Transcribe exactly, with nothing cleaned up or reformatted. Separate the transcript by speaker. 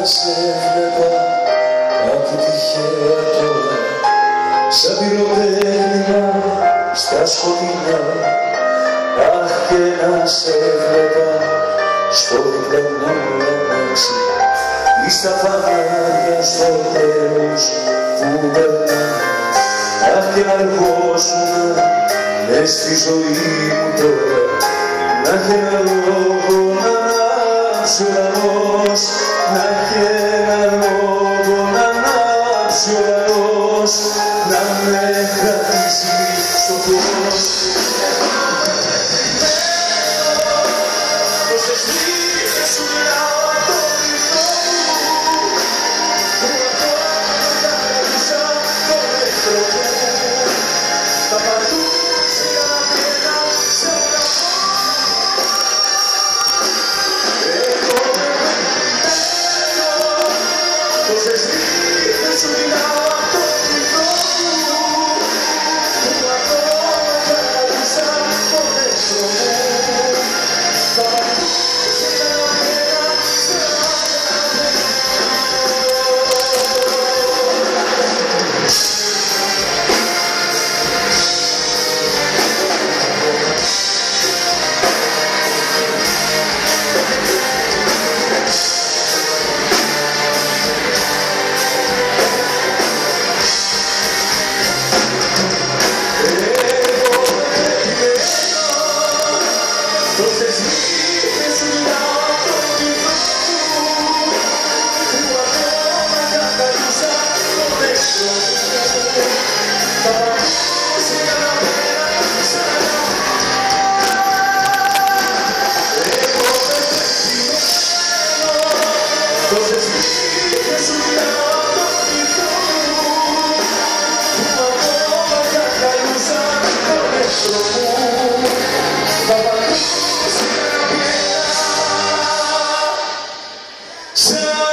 Speaker 1: σε βλέπα κάπου τυχαία τώρα, σαν πυροτέχνημα στα σκοτεινά. Αχ, και να σε βλέπα στο διπλανό αμάξι ή στα φανάρια στο τέλος που περνά. Αχ, και να ερχόσουν μες στη ζωή μου τώρα, να έχει ένα λόγο να ανάψει ο ουρανός, να έχει ένα λόγο να ανάψει ο ουρανός, να με κρατήσει στο φως. Τόσες νύχτες σου μιλάω απ' το κρυφό μου, που ακόμα κατάλησα τον εχθρό μου. Τα πατούτσια να πήγα σε αγαπώ. Εγώ με περιμένω. Τόσες νύχτες σου μιλάω απ' το κρυφό μου, που ακόμα κατάλησα τον εχθρό μου. Τα πατούτσια να πήγα σε τόσες νύχτες σου μιλάω απ' το κρυφό μου, που ακόμα κατάλησα τον εχθρό μου. Τα πατούσια να μένα ξανά. Εγώ με περιμένω. Τόσες νύχτες σου μιλάω απ' το κρυφό μου, που ακόμα κατάλησα τον εχθρό μου. Τα πατούσια να μένα ξανά.